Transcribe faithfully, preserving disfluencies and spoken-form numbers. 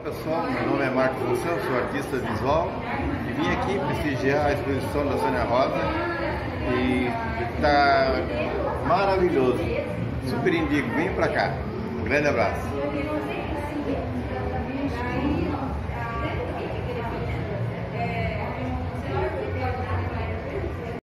Pessoal, meu nome é Marcos Anselmo, sou artista visual e vim aqui prestigiar a exposição da Soniarosa e está maravilhoso, super indico, vem pra cá, um grande abraço.